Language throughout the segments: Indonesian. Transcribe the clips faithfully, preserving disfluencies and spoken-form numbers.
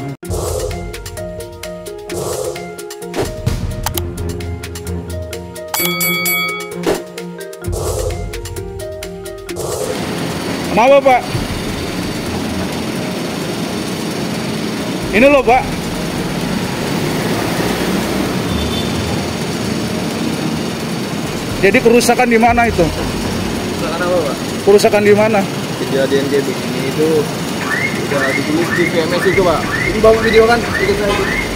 Kenapa, Pak? Ini loh, Pak. Jadi kerusakan di mana itu? Kerusakan apa, Pak? Kerusakan di mana? Kejadian kayak begini itu udah ditulis di V M S itu, Pak. Ini bawa video kan? Ikut saya.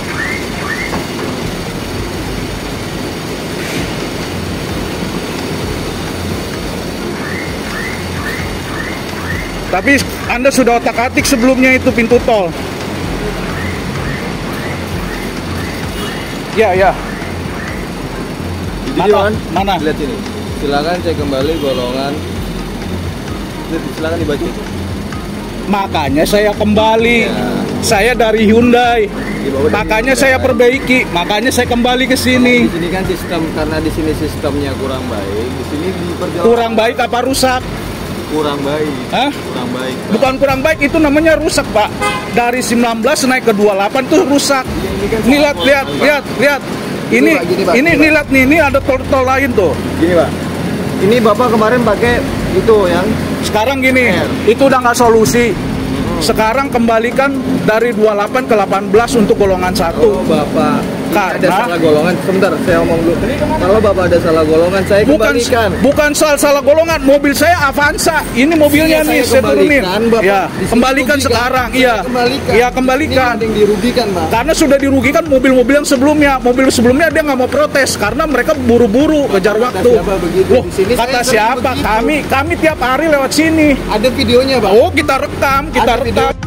Tapi Anda sudah otak-atik sebelumnya itu pintu tol. Ya, ya. Video kan? Mana? Lihat ini. Silakan cek kembali golongan. Silakan dibaca. Makanya saya kembali. Ya. Saya dari Hyundai. Makanya saya perbaiki. Makanya saya kembali ke sini. Di sini kan sistem, karena di sini sistemnya kurang baik. Di sini diperjelas. Kurang baik apa rusak? Kurang baik. Hah? Kurang baik. Pak. Bukan kurang baik, itu namanya rusak, Pak. Dari sembilan belas naik ke dua puluh delapan tuh rusak. Ya, ini kan Nih lihat, lihat, lihat, lihat. Ini, Gini, Pak, gini, Pak, ini, gini, nih lihat nih, ini ada tol-tol lain tuh. Gini, Pak. Ini Bapak kemarin pakai itu yang Sekarang gini, R. itu udah nggak solusi. Sekarang kembalikan dari dua puluh delapan ke delapan belas untuk golongan satu. Oh, Bapak, ini Karena- ada salah golongan. Sebentar, saya ngomong dulu. Kalau Bapak ada salah golongan, saya Bukan kembalikan. bukan soal salah golongan, mobil saya Avanza. Ini mobilnya Iya, nih, saya saya turunin. kembalikan, Bapak. Ya, Di sini kembalikan dirugikan. sekarang. Saya Iya. kembalikan. Iya, kembalikan. Ini ada yang dirugikan, Pak. Karena sudah dirugikan mobil-mobil yang sebelumnya. Mobil sebelumnya dia nggak mau protes karena mereka buru-buru kejar Kata waktu. siapa begitu? Loh, Di sini kata saya sering siapa? begitu. Kami kami tiap hari lewat sini. Ada videonya, Pak. Oh, kita rekam, kita Ada video. rekam.